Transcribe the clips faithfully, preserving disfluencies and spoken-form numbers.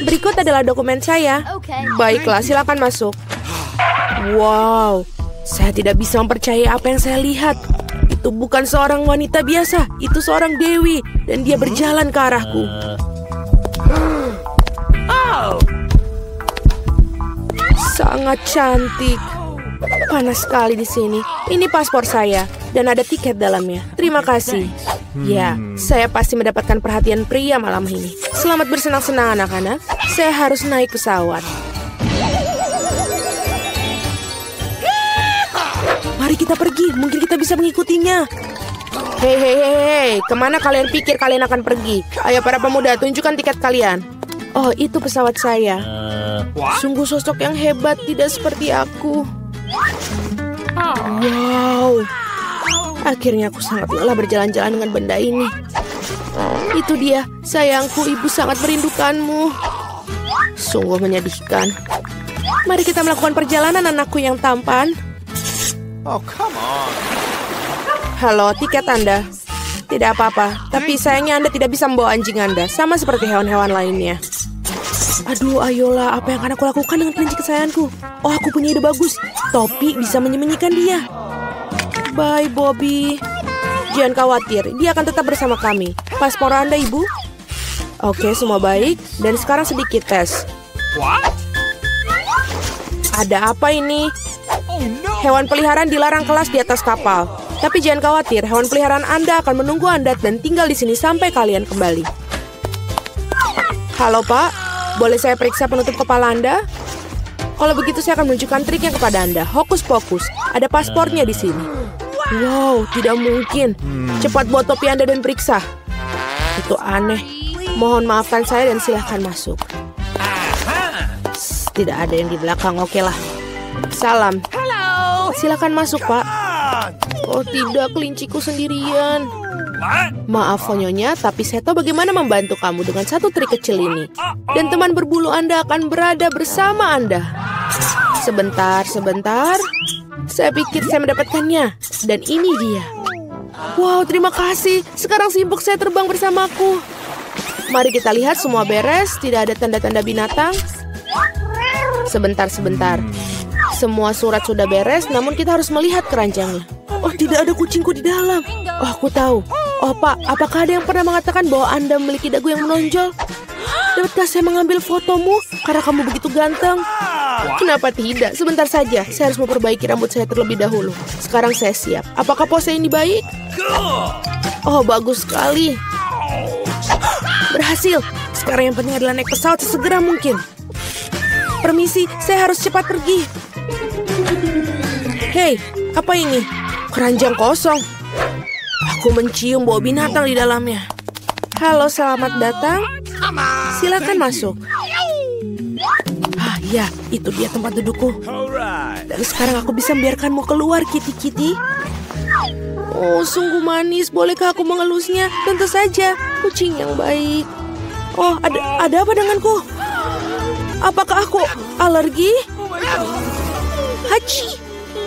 Berikut adalah dokumen saya. Baiklah, silakan masuk. Wow, saya tidak bisa mempercayai apa yang saya lihat. Itu bukan seorang wanita biasa, itu seorang dewi, dan dia berjalan ke arahku. Sangat cantik. Panas sekali di sini. Ini paspor saya dan ada tiket dalamnya. Terima kasih. Ya, saya pasti mendapatkan perhatian pria malam ini. Selamat bersenang-senang anak-anak. Saya harus naik pesawat. Mari kita pergi, mungkin kita bisa mengikutinya. Hei, hei, hei, hei, kemana kalian pikir kalian akan pergi? Ayo para pemuda, tunjukkan tiket kalian. Oh, itu pesawat saya. Sungguh sosok yang hebat, tidak seperti aku. Wow. Akhirnya aku sangat lelah berjalan-jalan dengan benda ini. Itu dia, sayangku, ibu sangat merindukanmu. Sungguh menyedihkan. Mari kita melakukan perjalanan, anakku yang tampan. Oh, come on. Halo, tiket Anda. Tidak apa-apa, tapi sayangnya Anda tidak bisa membawa anjing Anda, sama seperti hewan-hewan lainnya. Aduh, ayolah, apa yang akan aku lakukan dengan kelinci kesayanganku? Oh, aku punya ide bagus. Topi bisa menyembunyikan dia. Bye, Bobby. Jangan khawatir, dia akan tetap bersama kami. Paspor Anda, Ibu? Oke, semua baik. Dan sekarang sedikit tes. Ada apa ini? Hewan peliharaan dilarang kelas di atas kapal. Tapi jangan khawatir, hewan peliharaan Anda akan menunggu Anda dan tinggal di sini sampai kalian kembali. Halo, Pak. Boleh saya periksa penutup kepala Anda? Kalau begitu saya akan menunjukkan triknya kepada Anda. Hokus pokus, ada paspornya di sini. Wow, tidak mungkin. Cepat buat topi Anda dan periksa. Itu aneh. Mohon maafkan saya dan silahkan masuk. Tidak ada yang di belakang, oke lah. Salam. Silahkan masuk, Pak. Oh tidak, kelinciku sendirian. Maaf, Fonyonya, tapi saya tahu bagaimana membantu kamu dengan satu trik kecil ini. Dan teman berbulu Anda akan berada bersama Anda. Sebentar, sebentar. Saya pikir saya mendapatkannya. Dan ini dia. Wow, terima kasih. Sekarang simpuk saya terbang bersamaku. Mari kita lihat semua beres. Tidak ada tanda-tanda binatang. Sebentar, sebentar. Semua surat sudah beres, namun kita harus melihat keranjangnya. Oh, tidak ada kucingku di dalam. Oh, aku tahu. Oh, Pak, apakah ada yang pernah mengatakan bahwa Anda memiliki dagu yang menonjol? Dapatkah saya mengambil fotomu karena kamu begitu ganteng? Kenapa tidak? Sebentar saja. Saya harus memperbaiki rambut saya terlebih dahulu. Sekarang saya siap. Apakah pose ini baik? Oh, bagus sekali. Berhasil. Sekarang yang penting adalah naik pesawat sesegera mungkin. Permisi, saya harus cepat pergi. Hei, apa ini? Keranjang kosong. Aku mencium bau binatang di dalamnya. Halo, selamat datang. Silakan masuk. Ah, ya, itu dia tempat dudukku. Dan sekarang aku bisa membiarkanmu keluar, Kitty-Kitty. Oh, sungguh manis. Bolehkah aku mengelusnya? Tentu saja, kucing yang baik. Oh, ada ada apa denganku? Apakah aku alergi? Hachi.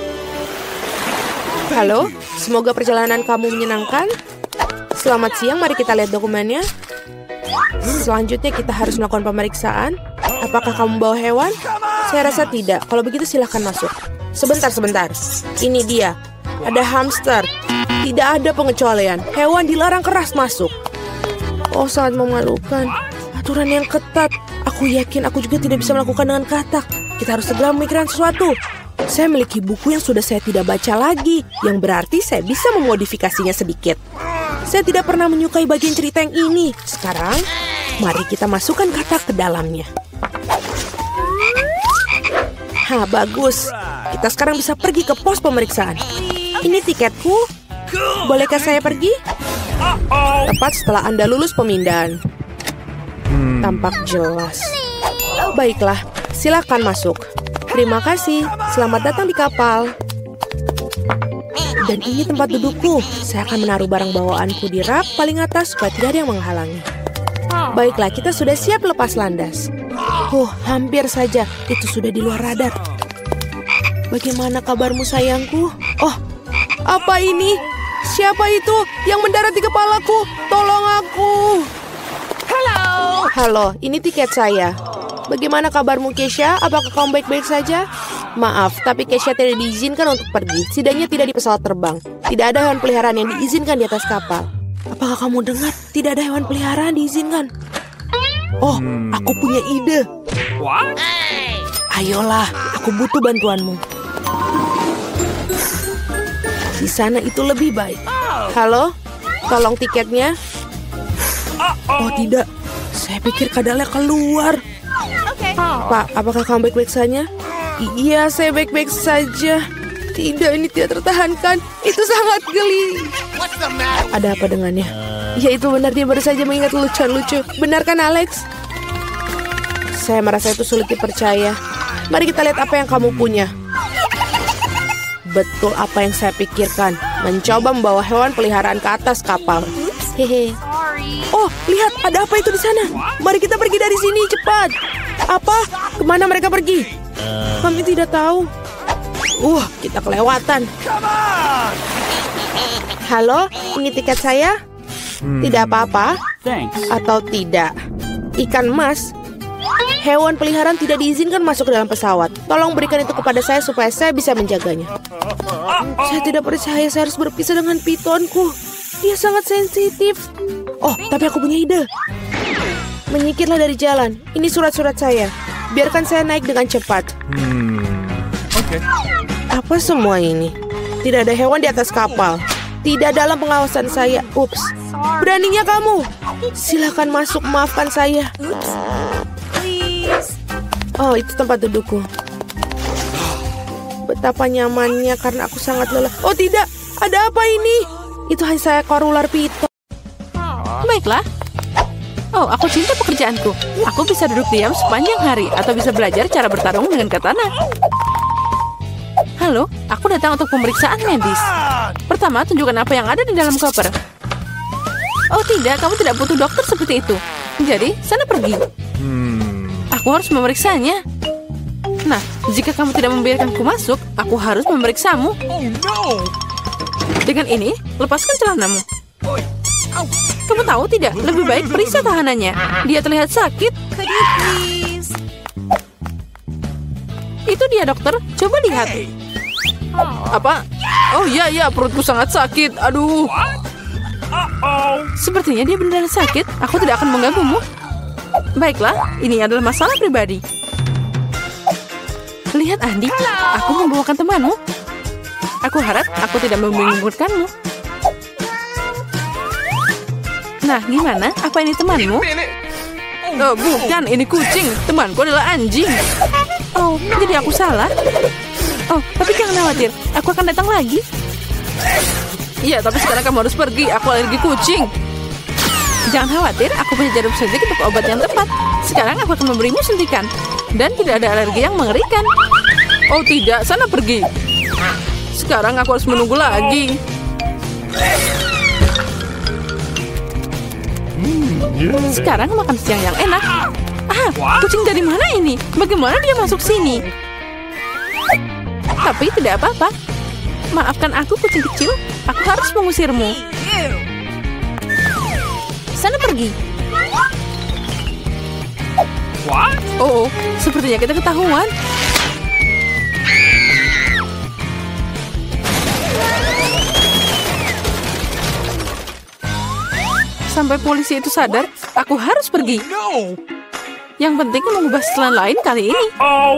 Halo, semoga perjalanan kamu menyenangkan. Selamat siang, mari kita lihat dokumennya. Selanjutnya kita harus melakukan pemeriksaan. Apakah kamu bawa hewan? Saya rasa tidak. Kalau begitu silahkan masuk. Sebentar, sebentar. Ini dia. Ada hamster. Tidak ada pengecualian. Hewan dilarang keras masuk. Oh, sangat memalukan. Aturan yang ketat. Aku yakin aku juga tidak bisa melakukan dengan katak. Kita harus segera memikirkan sesuatu. Saya memiliki buku yang sudah saya tidak baca lagi. Yang berarti saya bisa memodifikasinya sedikit. Saya tidak pernah menyukai bagian cerita yang ini. Sekarang, mari kita masukkan katak ke dalamnya. Hah, bagus. Kita sekarang bisa pergi ke pos pemeriksaan. Ini tiketku. Bolehkah saya pergi? Tepat setelah Anda lulus pemindahan. Tampak jelas. Baiklah, silakan masuk. Terima kasih. Selamat datang di kapal. Dan ini tempat dudukku. Saya akan menaruh barang bawaanku di rak paling atas supaya tidak ada yang menghalangi. Baiklah, kita sudah siap lepas landas. Oh, hampir saja. Itu sudah di luar radar. Bagaimana kabarmu, sayangku? Oh, apa ini? Siapa itu yang mendarat di kepalaku? Tolong aku. Halo. Halo, ini tiket saya. Bagaimana kabarmu, Keisha? Apakah kamu baik-baik saja? Maaf, tapi Keisha tidak diizinkan untuk pergi. Setidaknya tidak di pesawat terbang. Tidak ada hewan peliharaan yang diizinkan di atas kapal. Apakah kamu dengar? Tidak ada hewan peliharaan diizinkan. Oh, aku punya ide. What? Ayolah, aku butuh bantuanmu. Di sana itu lebih baik. Halo, tolong tiketnya. Oh tidak, saya pikir kadalnya keluar. Pak, apakah kamu baik-baik saja? I- iya, saya baik-baik saja. Tidak, ini tidak tertahankan. Itu sangat geli. Ada apa dengannya? Ya itu benar, dia baru saja mengingat lucuan lucu. Benar kan, Alex? Saya merasa itu sulit dipercaya. Mari kita lihat apa yang kamu punya. Betul apa yang saya pikirkan. Mencoba membawa hewan peliharaan ke atas kapal. Hehe. Oh, lihat, ada apa itu di sana? Mari kita pergi dari sini, cepat. Apa? Kemana mereka pergi? Kami tidak tahu. Wah, uh, kita kelewatan. Halo, ini tiket saya? Tidak apa-apa? Atau tidak? Ikan emas? Hewan peliharaan tidak diizinkan masuk ke dalam pesawat. Tolong berikan itu kepada saya supaya saya bisa menjaganya. Saya tidak percaya saya harus berpisah dengan pitonku. Dia sangat sensitif. Oh, tapi aku punya ide. Menyingkirlah dari jalan. Ini surat-surat saya. Biarkan saya naik dengan cepat. Hmm. Oke. Okay. Apa semua ini? Tidak ada hewan di atas kapal. Tidak dalam pengawasan saya. Ups. Beraninya kamu. Silakan masuk, maafkan saya. Oh, itu tempat dudukku. Betapa nyamannya karena aku sangat lelah. Oh tidak, ada apa ini? Itu hanya seekor ular piton. Baiklah. Oh, aku cinta pekerjaanku. Aku bisa duduk diam sepanjang hari atau bisa belajar cara bertarung dengan katana. Halo, aku datang untuk pemeriksaan medis. Pertama, tunjukkan apa yang ada di dalam koper. Oh tidak, kamu tidak butuh dokter seperti itu. Jadi, sana pergi. Aku harus memeriksanya. Nah, jika kamu tidak membiarkanku masuk, aku harus memeriksamu. Dengan ini, lepaskan celanamu. Kamu tahu tidak? Lebih baik periksa tahanannya. Dia terlihat sakit. Itu dia, dokter. Coba lihat. Apa? Oh iya, iya. Perutku sangat sakit. Aduh. Sepertinya dia benar-benar sakit. Aku tidak akan mengganggumu. Baiklah, ini adalah masalah pribadi. Lihat, Andi. Aku membawakan temanmu. Aku harap aku tidak membingungkanmu. Nah, gimana? Apa ini temanmu? Oh, bukan. Ini kucing. Temanku adalah anjing. Oh, jadi aku salah? Oh, tapi jangan khawatir. Aku akan datang lagi. Iya, tapi sekarang kamu harus pergi. Aku alergi kucing. Jangan khawatir. Aku punya jarum suntik untuk obat yang tepat. Sekarang aku akan memberimu suntikan. Dan tidak ada alergi yang mengerikan. Oh, tidak. Sana pergi. Sekarang aku harus menunggu lagi. Sekarang makan siang yang enak. Ah, kucing dari mana ini? Bagaimana dia masuk sini? Tapi tidak apa-apa. Maafkan aku, kucing kecil. Aku harus mengusirmu. Sana pergi. Oh, sepertinya kita ketahuan. Sampai polisi itu sadar, aku harus pergi. Yang penting mengubah setelan lain kali ini.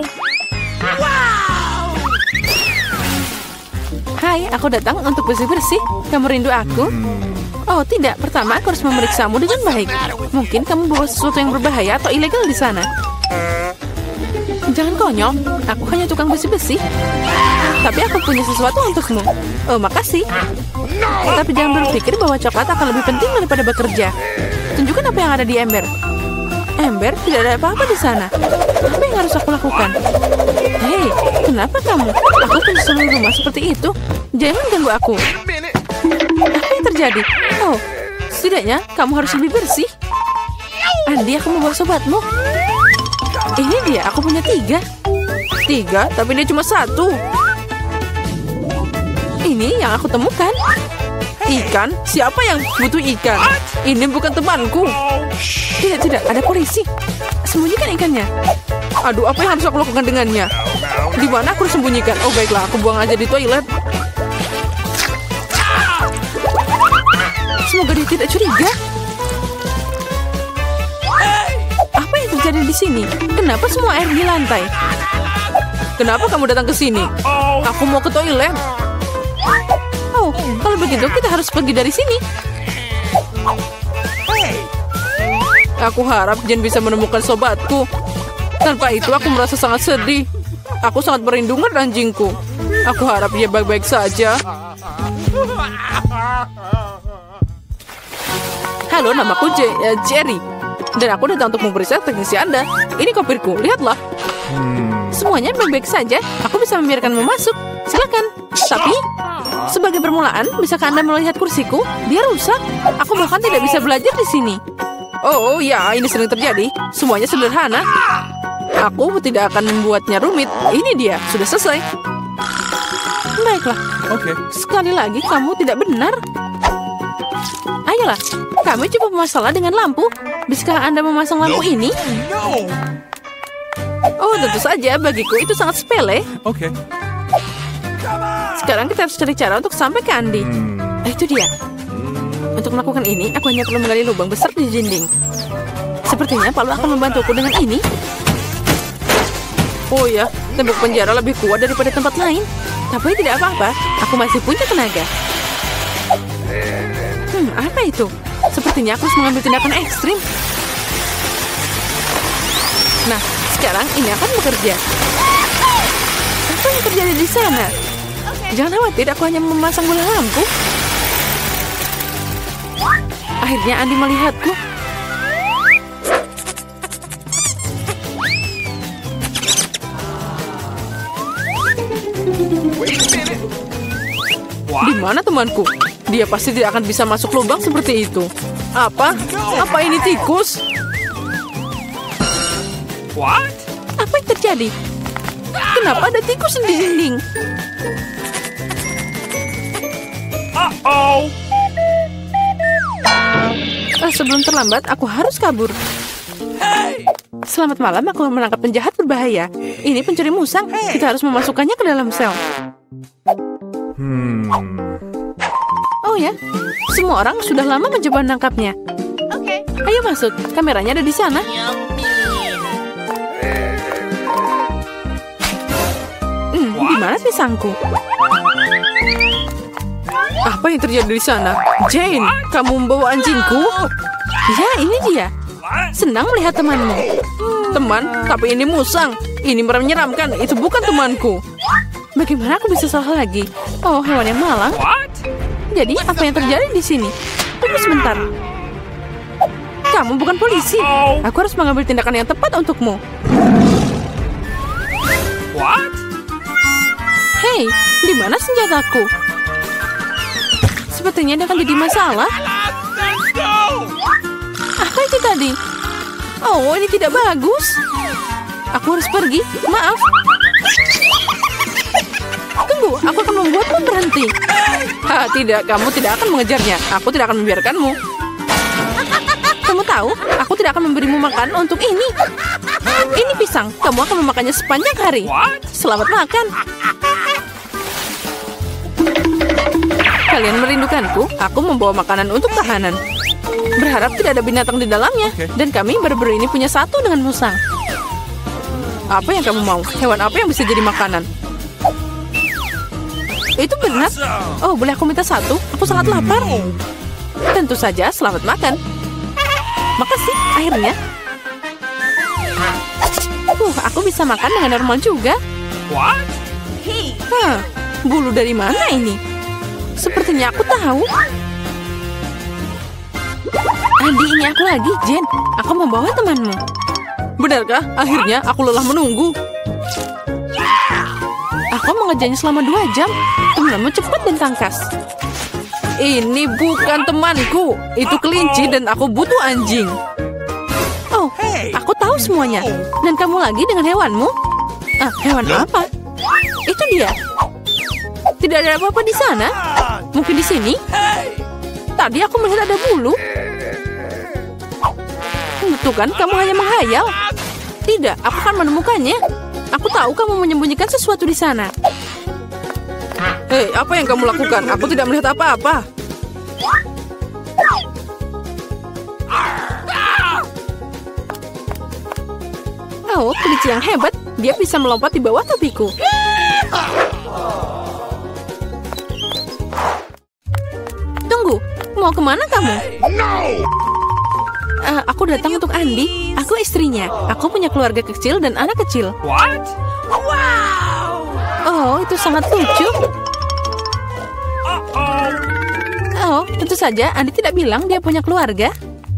Hai, aku datang untuk bersih-bersih. Kamu rindu aku? Oh tidak, pertama aku harus memeriksamu dengan baik. Mungkin kamu bawa sesuatu yang berbahaya atau ilegal di sana. Jangan konyol, aku hanya tukang bersih-bersih. Tapi aku punya sesuatu untukmu. Oh, makasih. Tapi jangan berpikir bahwa coklat akan lebih penting daripada bekerja. Tunjukkan apa yang ada di ember. Ember, tidak ada apa-apa di sana. Apa yang harus aku lakukan? Hei, kenapa kamu? Aku punya seluruh rumah seperti itu. Jangan ganggu aku. Apa yang terjadi? Oh, setidaknya kamu harus lebih bersih. Andi, aku membawa sobatmu. Ini dia, aku punya tiga. Tiga, tapi dia cuma satu. Ini yang aku temukan. Ikan? Siapa yang butuh ikan? Ini bukan temanku. Tidak, tidak, ada polisi. Sembunyikan ikannya. Aduh, apa yang harus aku lakukan dengannya? Di mana aku harus sembunyikan? Oh, baiklah, aku buang aja di toilet. Semoga dia tidak curiga. Apa yang terjadi di sini? Kenapa semua air di lantai? Kenapa kamu datang ke sini? Aku mau ke toilet. Oh, kalau begitu kita harus pergi dari sini. Aku harap Jen bisa menemukan sobatku. Tanpa itu aku merasa sangat sedih. Aku sangat merindukan anjingku. Aku harap dia baik-baik saja. Halo, namaku J uh, Jerry. Dan aku datang untuk memeriksa teknisi Anda. Ini kopirku, lihatlah. Semuanya baik-baik saja. Aku bisa membiarkanmu masuk. Silakan. Tapi, sebagai permulaan, bisakah Anda melihat kursiku? Dia rusak. Aku bahkan tidak bisa belajar di sini. Oh, oh ya, ini sering terjadi. Semuanya sederhana. Aku tidak akan membuatnya rumit. Ini dia, sudah selesai. Baiklah. Oke. Sekali lagi, kamu tidak benar. Ayolah, kami cukup masalah dengan lampu. Bisakah Anda memasang lampu ini? Oh, tentu saja. Bagiku itu sangat sepele. Oke. Sekarang kita harus cari cara untuk sampai ke Andi. Eh, itu dia. Untuk melakukan ini, aku hanya perlu menggali lubang besar di dinding. Sepertinya Palu akan membantuku dengan ini. Oh ya, tembok penjara lebih kuat daripada tempat lain. Tapi tidak apa-apa, aku masih punya tenaga. Hmm, apa itu? Sepertinya aku harus mengambil tindakan ekstrim. Nah, sekarang ini akan bekerja. Apa yang terjadi di sana? Jangan khawatir, aku hanya memasang bola lampu. Akhirnya Andi melihatku. Di mana temanku? Dia pasti tidak akan bisa masuk lubang seperti itu. Apa? Apa ini tikus? What? Apa yang terjadi? Kenapa ada tikus di dinding? Uh-oh. Eh, sebelum terlambat, aku harus kabur. Selamat malam, aku menangkap penjahat berbahaya. Ini pencuri musang. Kita harus memasukkannya ke dalam sel. Hmm. Oh ya, semua orang sudah lama mencoba menangkapnya. Oke. Ayo masuk, kameranya ada di sana. Hmm, di mana pisangku? Apa yang terjadi di sana? Jane, kamu membawa anjingku? Ya, ini dia. Senang melihat temanmu. Teman, tapi ini musang. Ini menyeramkan, itu bukan temanku. Bagaimana aku bisa salah lagi? Oh, hewan yang malang. What? Jadi, apa yang terjadi di sini? Tunggu sebentar. Kamu bukan polisi. Aku harus mengambil tindakan yang tepat untukmu. What? Hei, di mana senjataku? Sepertinya dia akan jadi masalah. Let's go. Apa itu tadi? Oh, ini tidak bagus. Aku harus pergi. Maaf. Tunggu, aku akan membuatmu berhenti. Ha, tidak, kamu tidak akan mengejarnya. Aku tidak akan membiarkanmu. Kamu tahu, aku tidak akan memberimu makan untuk ini. Ini pisang, kamu akan memakannya sepanjang hari. What? Selamat makan. Kalian merindukanku, aku membawa makanan untuk tahanan. Berharap tidak ada binatang di dalamnya. Oke. Dan kami baru-baru ini punya satu dengan musang. Apa yang kamu mau? Hewan apa yang bisa jadi makanan? Itu benar. Oh, boleh aku minta satu? Aku sangat lapar. Tentu saja, selamat makan. Makasih, akhirnya. Uh, aku bisa makan dengan normal juga. What? Hah, bulu dari mana ini? Sepertinya aku tahu. Andi, ini aku lagi, Jen. Aku membawa temanmu. Benarkah? Akhirnya aku lelah menunggu. Aku mengejarnya selama dua jam. Temanmu cepat dan tangkas. Ini bukan temanku. Itu kelinci dan aku butuh anjing. Oh, aku tahu semuanya. Dan kamu lagi dengan hewanmu? Ah, hewan apa? Itu dia. Tidak ada apa-apa di sana. Mungkin di sini? Tadi aku melihat ada bulu. Tuh kan, kamu hanya menghayal. Tidak, aku akan menemukannya. Aku tahu kamu menyembunyikan sesuatu di sana. Hei, apa yang kamu lakukan? Aku tidak melihat apa-apa. Oh, kelinci yang hebat. Dia bisa melompat di bawah topiku. Tunggu, mau kemana kamu? Uh, aku datang untuk Andi. Aku istrinya. Aku punya keluarga kecil dan anak kecil. What? Wow! Oh, itu sangat lucu. Uh-oh. Oh, tentu saja Andi tidak bilang dia punya keluarga.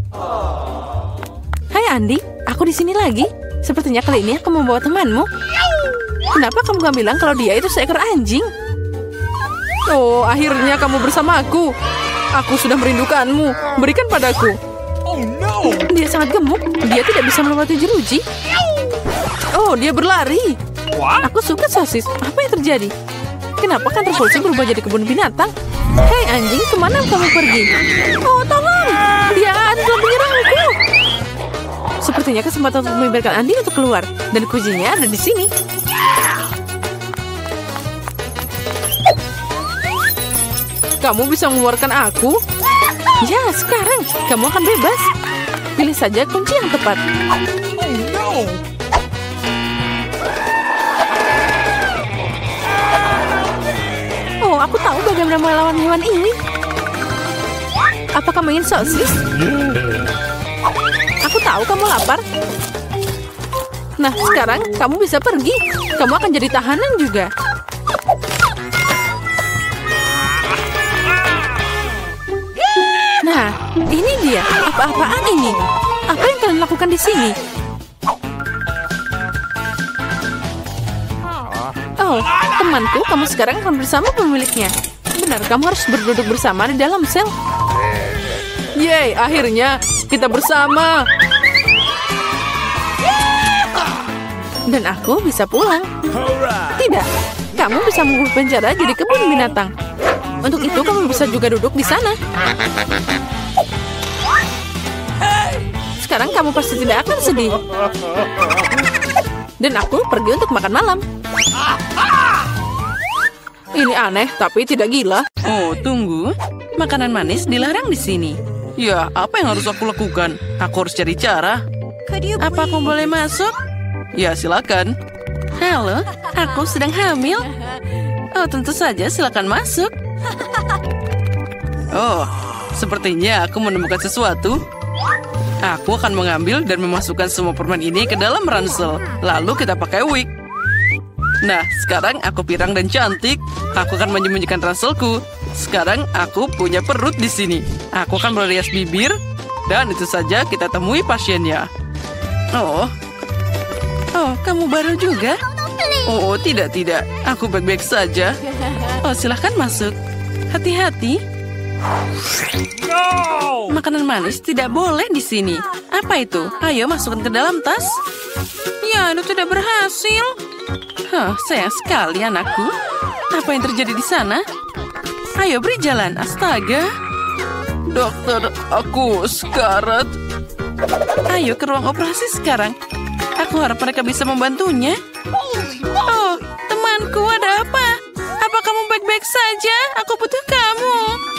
Hai Andi, aku di sini lagi. Sepertinya kali ini aku membawa temanmu. Kenapa kamu gak bilang kalau dia itu seekor anjing? Oh, akhirnya kamu bersama aku. Aku sudah merindukanmu. Berikan padaku. Oh no! Dia sangat gemuk. Dia tidak bisa melewati jeruji. Oh, dia berlari. What? Aku suka sosis. Apa yang terjadi? Kenapa kantor polisi berubah jadi kebun binatang? Hei anjing, kemana kamu pergi? Oh, tolong! Dia adalah menyerangku. Sepertinya kesempatan untuk membiarkan Andi untuk keluar. Dan kuncinya ada di sini. Kamu bisa mengeluarkan aku? Ya, sekarang. Kamu akan bebas. Pilih saja kunci yang tepat. Oh no! Oh, aku tahu bagaimana melawan hewan ini. Apa kamu ingin sosis? Aku tahu kamu lapar. Nah, sekarang kamu bisa pergi. Kamu akan jadi tahanan juga. Nah, ini dia. Apa-apaan ini? Apa yang kalian lakukan di sini? Oh, temanku, kamu sekarang akan bersama pemiliknya. Benar, kamu harus berduduk bersama di dalam sel. Yeay, akhirnya kita bersama. Dan aku bisa pulang. Tidak, kamu bisa mengubah penjara jadi kebun binatang. Untuk itu kamu bisa juga duduk di sana. Sekarang kamu pasti tidak akan sedih. Dan aku pergi untuk makan malam. Ini aneh, tapi tidak gila. Oh, tunggu. Makanan manis dilarang di sini. Ya, apa yang harus aku lakukan? Aku harus cari cara. Apa aku boleh masuk? Ya, silakan. Halo, aku sedang hamil. Oh, tentu saja, silakan masuk. Oh, sepertinya aku menemukan sesuatu. Aku akan mengambil dan memasukkan semua permen ini ke dalam ransel. Lalu kita pakai wig. Nah, sekarang aku pirang dan cantik. Aku akan menyembunyikan ranselku. Sekarang aku punya perut di sini. Aku akan merias bibir. Dan itu saja kita temui pasiennya. Oh, oh, kamu baru juga? Oh, tidak, tidak. Aku baik-baik saja. Oh, silahkan masuk. Hati-hati. No! Makanan manis tidak boleh di sini. Apa itu? Ayo masukkan ke dalam tas. Ya, itu tidak berhasil. Hah, sayang sekali anakku. Apa yang terjadi di sana? Ayo beri jalan, astaga. Dokter, aku sekarat. Ayo ke ruang operasi sekarang. Aku harap mereka bisa membantunya. Oh, temanku, ada apa? Apa kamu baik-baik saja? Aku butuh kamu.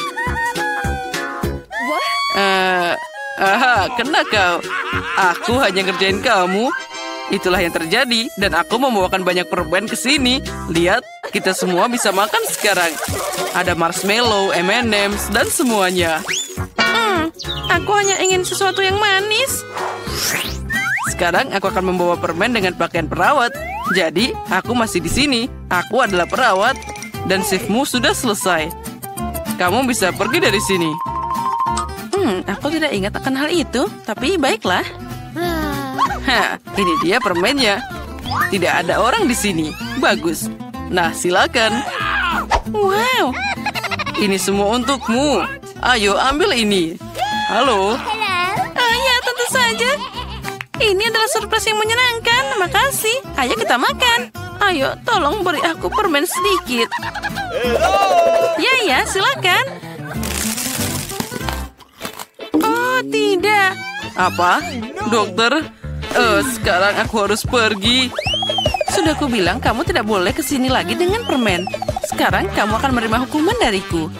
Eh, aha, kena kau. Aku hanya ngerjain kamu. Itulah yang terjadi, dan aku membawakan banyak permen ke sini. Lihat, kita semua bisa makan sekarang. Ada marshmallow, M and M's, dan semuanya. Hmm, aku hanya ingin sesuatu yang manis. Sekarang aku akan membawa permen dengan pakaian perawat. Jadi, aku masih di sini. Aku adalah perawat, dan shiftmu sudah selesai. Kamu bisa pergi dari sini. Hmm, aku tidak ingat akan hal itu, tapi baiklah. Hah, ini dia permennya. Tidak ada orang di sini. Bagus. Nah, silakan. Wow, ini semua untukmu. Ayo, ambil ini. Halo. Oh ya, tentu saja. Ini adalah surprise yang menyenangkan. Makasih. Ayo kita makan. Ayo, tolong beri aku permen sedikit. Ya, ya, silakan. Oh, tidak. Apa? Dokter? Eh, sekarang aku harus pergi. Sudah aku bilang kamu tidak boleh kesini lagi dengan permen. Sekarang kamu akan menerima hukuman dariku.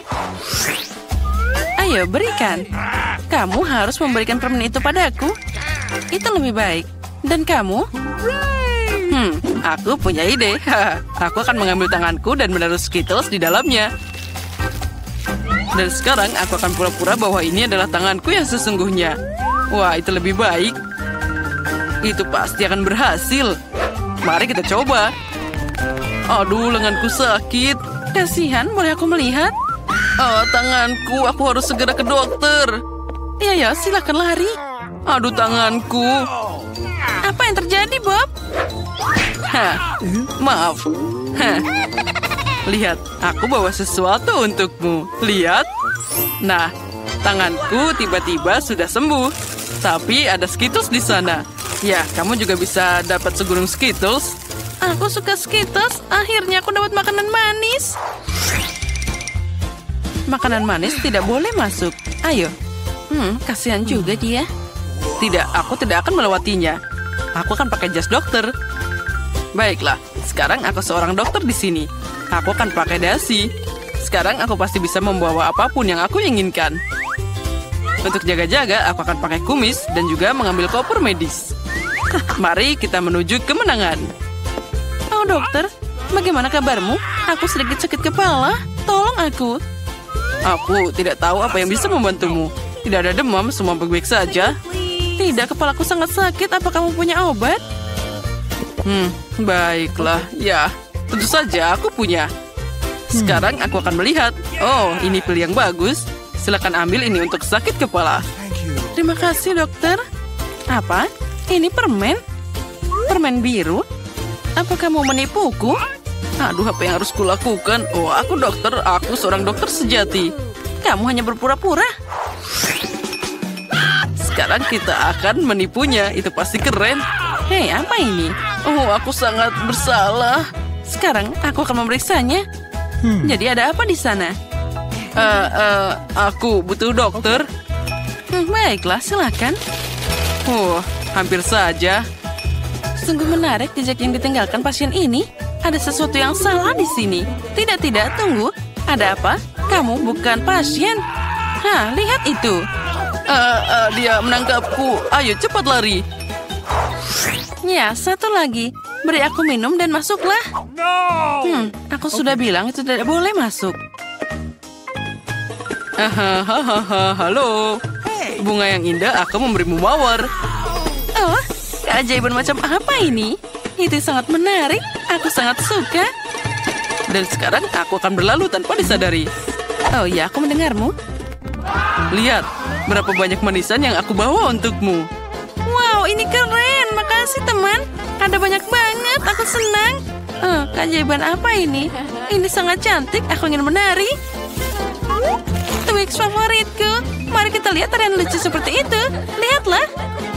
Ayo, berikan. Kamu harus memberikan permen itu padaku. Itu lebih baik. Dan kamu? Hmm, aku punya ide. Aku akan mengambil tanganku dan menaruh Skittles di dalamnya. Dan sekarang aku akan pura-pura bahwa ini adalah tanganku yang sesungguhnya. Wah, itu lebih baik. Itu pasti akan berhasil. Mari kita coba. Aduh, lenganku sakit. Kasihan, boleh aku melihat? Oh, tanganku. Aku harus segera ke dokter. Iya, ya, silakan lari. Aduh, tanganku. Apa yang terjadi, Bob? Hah, maaf. Hah. Lihat, aku bawa sesuatu untukmu. Lihat. Nah, tanganku tiba-tiba sudah sembuh. Tapi ada Skittles di sana. Ya, kamu juga bisa dapat segulung Skittles. Aku suka Skittles. Akhirnya aku dapat makanan manis. Makanan manis tidak boleh masuk. Ayo. Hmm, kasihan juga dia. Tidak, aku tidak akan melewatinya. Aku akan pakai jas dokter. Baiklah, sekarang aku seorang dokter di sini. Aku akan pakai dasi. Sekarang aku pasti bisa membawa apapun yang aku inginkan. Untuk jaga-jaga, aku akan pakai kumis dan juga mengambil koper medis. Mari kita menuju kemenangan. Oh, dokter, bagaimana kabarmu? Aku sedikit sakit kepala. Tolong aku. Aku tidak tahu apa yang bisa membantumu. Tidak ada demam, semua baik-baik saja. Tidak, kepalaku sangat sakit. Apa kamu punya obat? Hmm, baiklah. Ya, tentu saja aku punya. Sekarang aku akan melihat. Oh, ini pil yang bagus. Silakan ambil ini untuk sakit kepala. Terima kasih, dokter. Apa? Ini permen? Permen biru? Apa kamu menipuku? Aduh, apa yang harus kulakukan? Oh, aku dokter. Aku seorang dokter sejati. Kamu hanya berpura-pura. Sekarang kita akan menipunya. Itu pasti keren. Hei, apa ini? Oh, aku sangat bersalah. Sekarang aku akan memeriksanya. Hmm. Jadi ada apa di sana? Uh, uh, aku butuh dokter. Hmm, baiklah, silakan. Oh, hampir saja. Sungguh menarik jejak yang ditinggalkan pasien ini. Ada sesuatu yang salah di sini. Tidak, tidak, tunggu. Ada apa? Kamu bukan pasien. Hah, lihat itu. Uh, uh, dia menangkapku. Ayo, cepat lari. Ya, satu lagi. Beri aku minum dan masuklah. Hmm, aku sudah bilang itu tidak boleh masuk. Hahaha, halo. Bunga yang indah akan memberimu mawar. Oh, keajaiban macam apa ini? Itu sangat menarik. Aku sangat suka. Dan sekarang aku akan berlalu tanpa disadari. Oh ya, aku mendengarmu. Lihat, berapa banyak manisan yang aku bawa untukmu. Wow, ini keren. Makasih, teman. Ada banyak banget. Aku senang. Oh, keajaiban apa ini? Ini sangat cantik. Aku ingin menari. Twix favoritku. Mari kita lihat tarian lucu seperti itu. Lihatlah.